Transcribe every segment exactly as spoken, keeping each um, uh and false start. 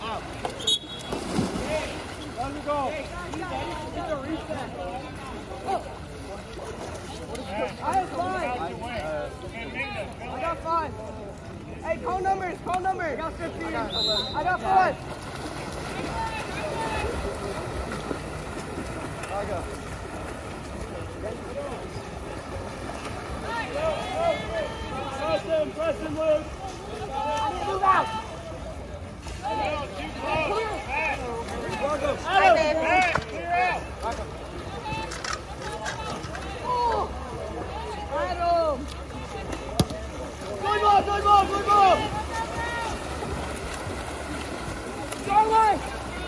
Let him go. I have five. I got five. Hey, call numbers, call numbers. I got fifteen. I got five. I go. Press him, press him, Luke. Move out. Too close. Hi, babe. Clear out. Oh. Adam. Good ball, good ball, good ball. Starlight.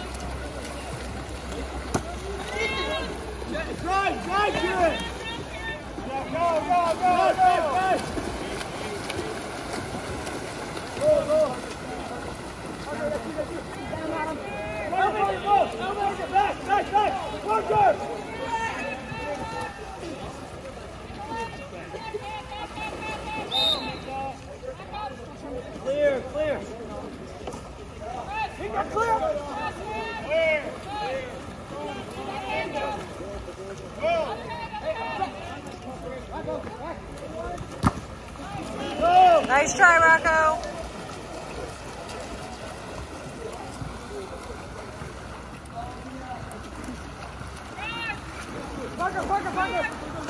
Drive, drive to it. Go, go, go, go. Go, go. Okay, that's you, that's you. Down, Adam. Go, go, go. Back, back, back. Worker. Clear, clear. He got clear. Clear. Go. Nice try, Rocco. Parker, Parker, Parker.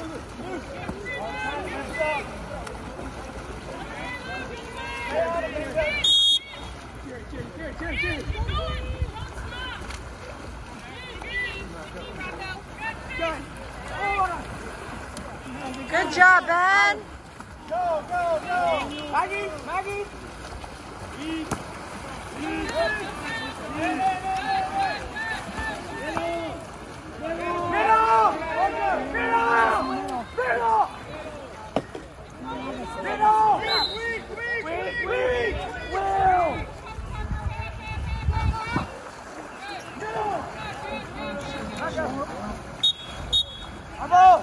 Good job, Ben. Go, go, go. Maggie, Maggie. Eat. Eat. Middle. Middle. Middle. Middle. Weak, weak, weak, weak. Will. Middle. Bravo.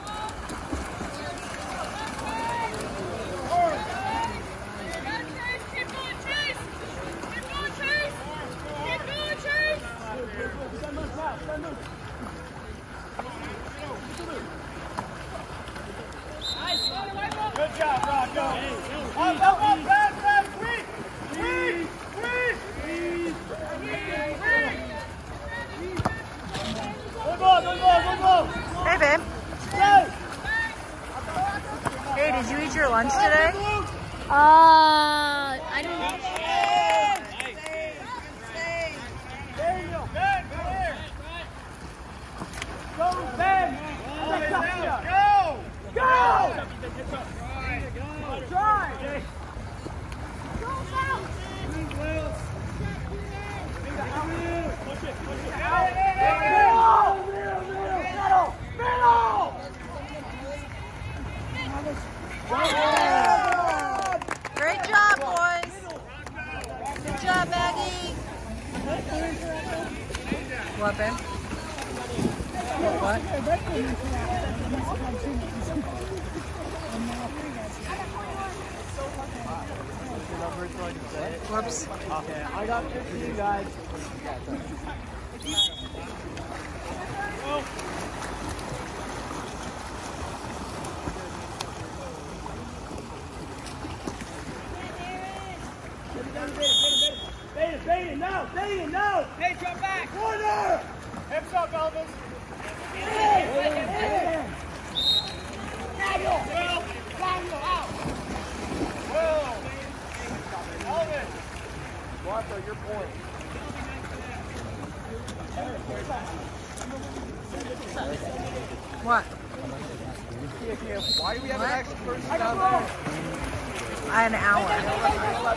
Good job, Rocco. Up, up, up, pass, pass, weak, weak, weak, weak. Good ball, good ball, good ball. Hey, babe. Stay. Hey, did you eat your lunch today? Uh, I don't know. Daniel, Ben, come here. Go, Ben. Go. Go. Drive. Go, South. Push it, push it. Middle, middle, middle, middle. Great job, boys. Good job, Maggie. What, babe? What? Whoops. Okay, I got fifteen, guys. Bait it, bait it, now, bait it, now! Hey, drop back! Corner! Hips up, Elvis! Hey! Hey! Daniel! Will! Daniel, out! Will! Elvis! Martha, your point. What? Why do we have What? an extra person down there? An hour.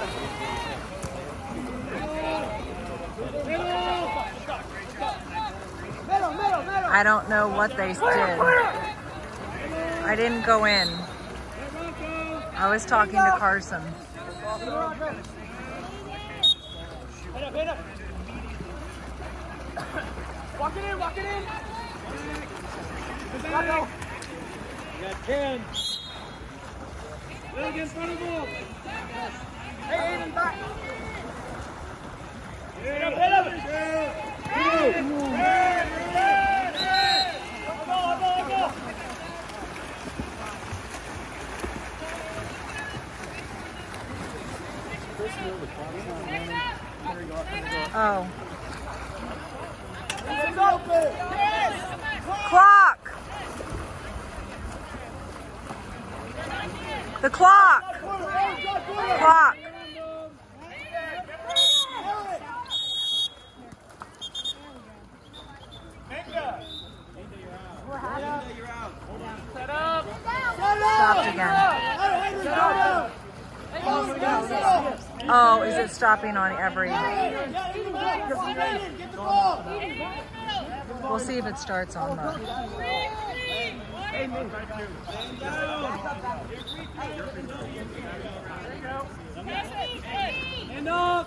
Middle, middle, middle! I don't know what they did. I didn't go in. I was talking to Carson. Walk it in, walk it in! Let's go! You got ten. Will against front of the ball. Hey, Aiden, back! Yeah. Oh. Clock. The clock. Clock. Stopped again. Oh, is it stopping on every? We'll see if it starts on the. Hand up!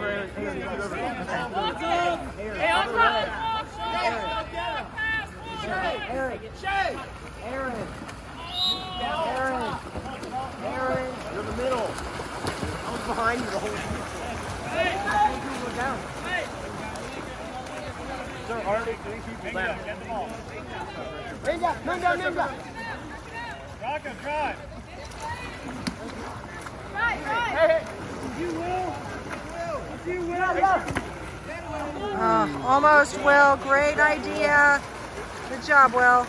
Hey, on top! Eric! Shay! Aaron! Aaron! Aaron! You're in the middle. I was behind you the whole time. Hey! Hey! Down. Hey! They're already getting people down. Get the ball. Ninja! Ninja! Ninja! Rocco, drive! Right, right! Hey! You will! You will! Uh, almost, Will. Great idea. Good job, Will.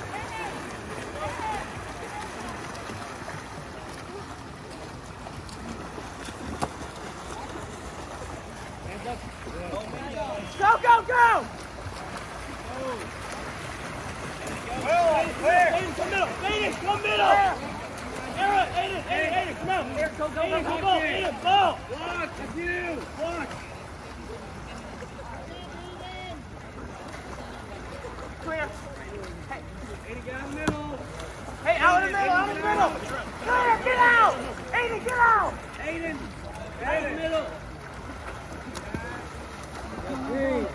Go, go, go! Well, clear! Aiden, come middle! Aiden, come middle! Aaron, Aiden, Aiden, Aiden, come out! Aiden, go, go, go, go, go! Aiden, go! Block, it's you! Block! Clear! Hey, Aiden, get out of the middle! Hey, out of the middle, out of the middle! Clear, get out! Aiden, get out! Aiden, out of the middle! Three.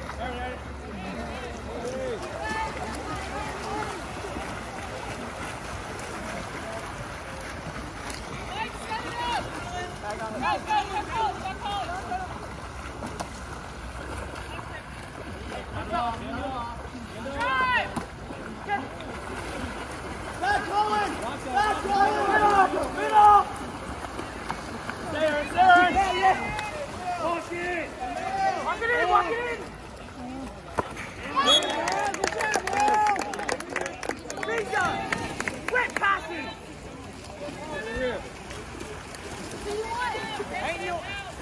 Back going! Back going! Middle! Middle! There, there! Yeah, yeah! Walk in! Walk it in! Walk it in! Ninja! Quick passing! Ain't you?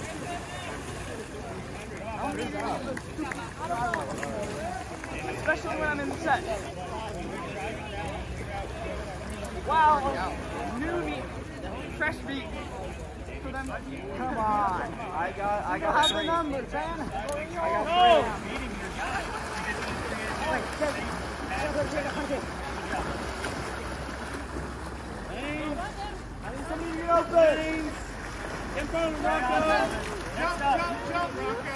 Especially when I'm in the set. Wow, new beat, fresh beat. For them. Come on. I got, I got have the numbers, man. I got oh. I need somebody to get open. In front of Rocco. Jump, jump, jump, Rocco.